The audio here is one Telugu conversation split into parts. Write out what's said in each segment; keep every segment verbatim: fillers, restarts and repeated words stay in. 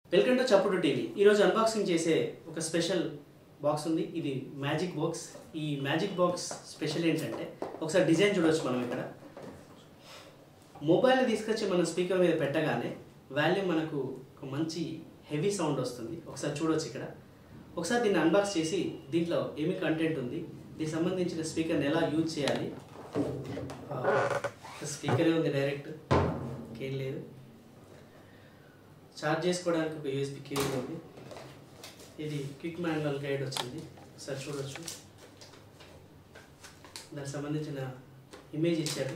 Welcome to Chappudu TV. ఈరోజు అన్బాక్సింగ్ చేసే ఒక స్పెషల్ బాక్స్ ఉంది. ఇది మ్యాజిక్ బాక్స్. ఈ మ్యాజిక్ బాక్స్ స్పెషల్ ఏంటంటే ఒకసారి డిజైన్ చూడవచ్చు. మనం ఇక్కడ మొబైల్ తీసుకొచ్చి మనం స్పీకర్ మీద పెట్టగానే వాల్యూమ్ మనకు ఒక మంచి హెవీ సౌండ్ వస్తుంది. ఒకసారి చూడవచ్చు. ఇక్కడ ఒకసారి దీన్ని అన్బాక్స్ చేసి దీంట్లో ఏమి కంటెంట్ ఉంది, దీనికి సంబంధించిన స్పీకర్ని ఎలా యూజ్ చేయాలి. స్పీకరే ఉంది, డైరెక్ట్ ఏం లేదు. చార్జ్ చేసుకోవడానికి ఒక యూఎస్బీ కేబుల్ ఉంది. ఇది క్విక్ మాన్యువల్ గైడ్ వచ్చింది, ఒకసారి చూడవచ్చు. దానికి సంబంధించిన ఇమేజ్ ఇచ్చారు.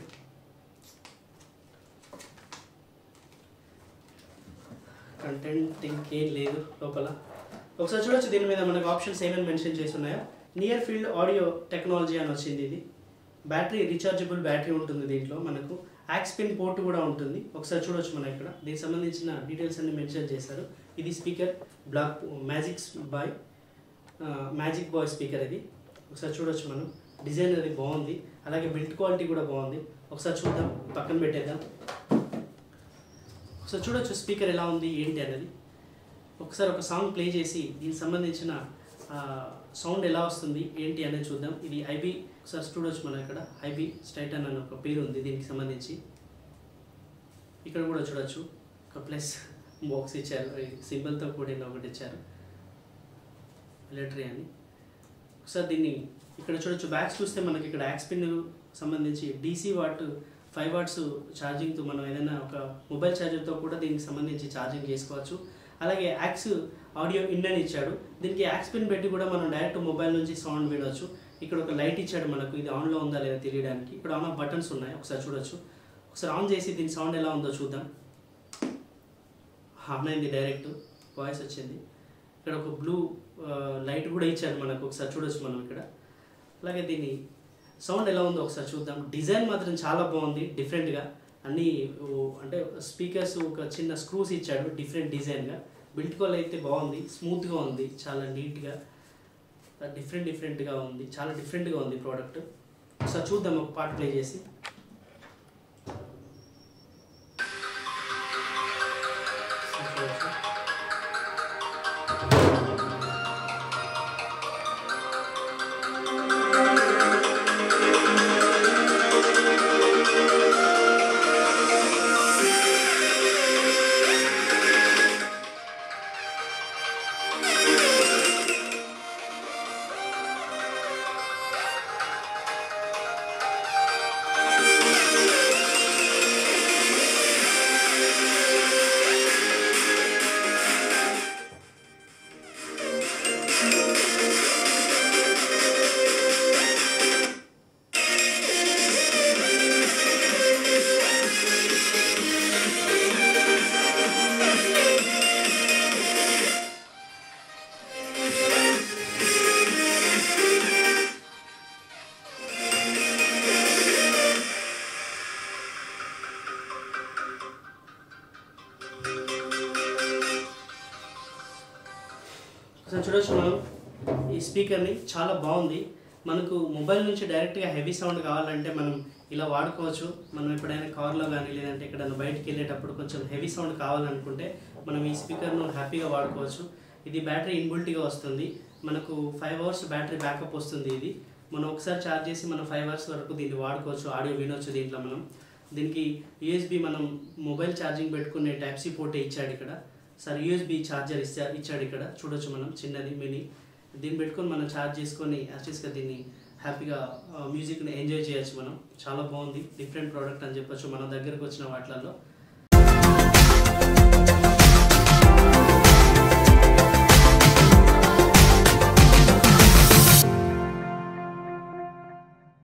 కంటెంట్ ఇంకేం లేదు లోపల. ఒకసారి చూడవచ్చు. దీని మీద మనకు ఆప్షన్స్ ఏమేమి మెన్షన్ చేసి ఉన్నాయో. నియర్ ఫీల్డ్ ఆడియో టెక్నాలజీ అని వచ్చింది. ఇది బ్యాటరీ రీఛార్జబుల్ బ్యాటరీ ఉంటుంది. దీంట్లో మనకు యాక్స్ పిన్ పోర్ట్ కూడా ఉంటుంది. ఒకసారి చూడవచ్చు. మనం ఇక్కడ దీనికి సంబంధించిన డీటెయిల్స్ అన్ని మెన్షన్ చేశారు. ఇది speaker black magics boy magic boy speaker. ఇది ఒకసారి చూడవచ్చు. మనం డిజైన్ అది బాగుంది, అలాగే బిల్డ్ క్వాలిటీ కూడా బాగుంది. ఒకసారి చూద్దాం, పక్కన పెట్టేద్దాం. ఒకసారి చూడవచ్చు స్పీకర్ ఎలా ఉంది ఏంటి అనేది. ఒకసారి ఒక సాంగ్ ప్లే చేసి దీనికి సంబంధించిన సౌండ్ ఎలా వస్తుంది ఏంటి అనేది చూద్దాం. ఇది ఐబీ. ఒకసారి చూడవచ్చు. మనం ఇక్కడ ఐబీ స్టైటన్ అని ఒక పేరు ఉంది దీనికి సంబంధించి. ఇక్కడ కూడా చూడవచ్చు ఒక ప్లస్ బాక్స్ ఇచ్చారు, సింబల్తో కూడిన ఒకటి ఇచ్చారు, మిలిటరీ అని. ఒకసారి దీన్ని ఇక్కడ చూడవచ్చు. బ్యాక్స్ చూస్తే మనకి ఇక్కడ యాక్స్ పిన్ సంబంధించి డీసీ వాట్ ఫైవ్ వాట్స్ ఛార్జింగ్తో మనం ఏదైనా ఒక మొబైల్ ఛార్జర్తో కూడా దీనికి సంబంధించి ఛార్జింగ్ చేసుకోవచ్చు. అలాగే యాక్స్ ఆడియో ఇన్ అని ఇచ్చాడు. దీనికి యాక్స్ పిన్ పెట్టి కూడా మనం డైరెక్ట్ మొబైల్ నుంచి సౌండ్ వినవచ్చు. ఇక్కడ ఒక లైట్ ఇచ్చాడు మనకు, ఇది ఆన్లో ఉందా లేదా తెలియడానికి. ఇక్కడ ఆన్ ఆఫ్ బటన్స్ ఉన్నాయి, ఒకసారి చూడవచ్చు. ఒకసారి ఆన్ చేసి దీని సౌండ్ ఎలా ఉందో చూద్దాం. ఆన్ అయింది, డైరెక్ట్ వాయిస్ వచ్చింది. ఇక్కడ ఒక బ్లూ లైట్ కూడా ఇచ్చాడు మనకు, ఒకసారి చూడవచ్చు మనం ఇక్కడ. అలాగే దీని సౌండ్ ఎలా ఉందో ఒకసారి చూద్దాం. డిజైన్ మాత్రం చాలా బాగుంది, డిఫరెంట్గా. అన్నీ అంటే స్పీకర్స్ ఒక చిన్న స్క్రూస్ ఇచ్చాడు డిఫరెంట్ డిజైన్గా. బిల్ట్ క్వాలిటీ అయితే బాగుంది, స్మూత్గా ఉంది, చాలా నీట్గా, డిఫరెంట్ డిఫరెంట్గా ఉంది, చాలా డిఫరెంట్గా ఉంది ప్రోడక్ట్. ఒకసారి చూద్దాం, ఒక పార్ట్ ప్లే చేసి. చూడవచ్చు మనం ఈ స్పీకర్ని, చాలా బాగుంది. మనకు మొబైల్ నుంచి డైరెక్ట్గా హెవీ సౌండ్ కావాలంటే మనం ఇలా వాడుకోవచ్చు. మనం ఎప్పుడైనా కార్లో కానీ లేదంటే ఎక్కడైనా బయటికి వెళ్ళేటప్పుడు కొంచెం హెవీ సౌండ్ కావాలనుకుంటే మనం ఈ స్పీకర్ను హ్యాపీగా వాడుకోవచ్చు. ఇది బ్యాటరీ ఇన్బుల్ట్గా వస్తుంది. మనకు ఫైవ్ అవర్స్ బ్యాటరీ బ్యాకప్ వస్తుంది. ఇది మనం ఒకసారి ఛార్జ్ చేసి మనం ఫైవ్ అవర్స్ వరకు దీన్ని వాడుకోవచ్చు, ఆడియో వినొచ్చు. దీంట్లో మనం దీనికి యూఎస్బీ మనం మొబైల్ ఛార్జింగ్ పెట్టుకునే టైప్ సి పోర్ట్ ఇచ్చాడు ఇక్కడ. సార్ యూఎస్బీ ఛార్జర్ ఇచ్చా ఇచ్చాడు ఇక్కడ చూడొచ్చు. మనం చిన్నది మినీ, దీన్ని పెట్టుకొని మనం ఛార్జ్ చేసుకొని యాక్చువల్గా దీన్ని హ్యాపీగా మ్యూజిక్ని ఎంజాయ్ చేయొచ్చు మనం. చాలా బాగుంది, డిఫరెంట్ ప్రోడక్ట్ అని చెప్పొచ్చు మన దగ్గరకు వచ్చిన వాటిలలో.